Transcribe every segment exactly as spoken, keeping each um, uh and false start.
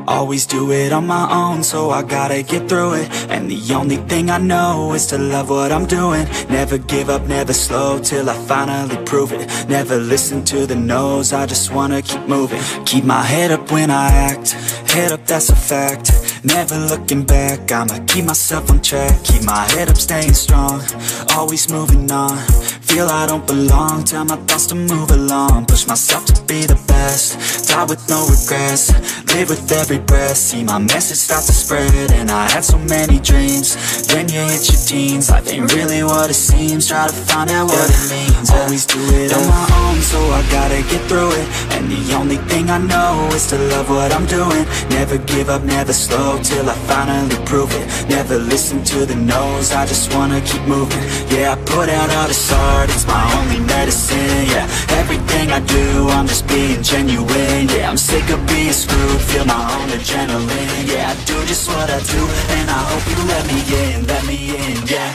Always do it on my own, so I gotta get through it. And the only thing I know is to love what I'm doing. Never give up, never slow, till I finally prove it. Never listen to the no's, I just wanna keep moving. Keep my head up when I act, head up, that's a fact. Never looking back, I'ma keep myself on track. Keep my head up, staying strong, always moving on. Feel I don't belong, tell my thoughts to move along. Push myself to be the best, die with no regrets. Live with every breath, see my message start to spread. And I had so many dreams, then you hit your teens. Life ain't really what it seems, try to find out what it means. Always do it on my own, so I gotta get through it. And the only thing I know is to love what I'm doing. Never give up, never slow, till I finally prove it. Never listen to the no's, I just wanna keep moving. Yeah, I put out all this art, it's my only medicine. Yeah, everything I do, I'm just being genuine. Yeah, I'm sick of being screwed, feel my own adrenaline. Yeah, I do just what I do, and I hope you let me in, let me in, yeah.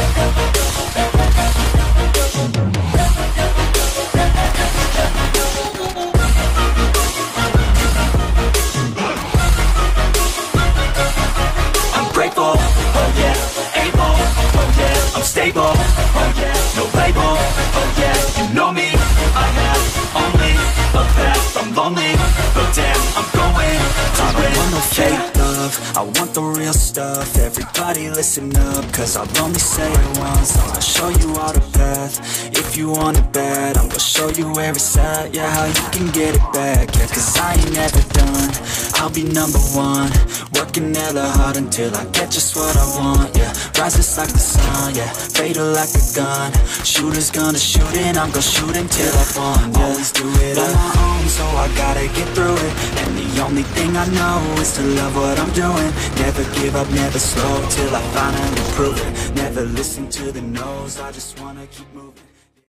Grateful, oh yeah, able, oh yeah, I'm stable, oh yeah, no label, oh yeah, you know me, I have only a path, I'm lonely, but damn, I'm going to I don't want no fake love, I want the real stuff. Everybody listen up, cause I'll only say it once. I'm gonna show you all the path, if you want it bad. I'm gonna show you where it's at, yeah, how you can get it back. Yeah, cause I ain't never done, I'll be number one. Working hella hard until I get just what I want, yeah. Rises like the sun, yeah, fatal like a gun. Shooter's gonna shoot and I'm gonna shoot until I won, yeah. Always do it on my own, so I gotta get through it. And the only thing I know is to love what I'm doing. Never give up, never slow, till I finally prove it. Never listen to the no's, I just wanna keep moving.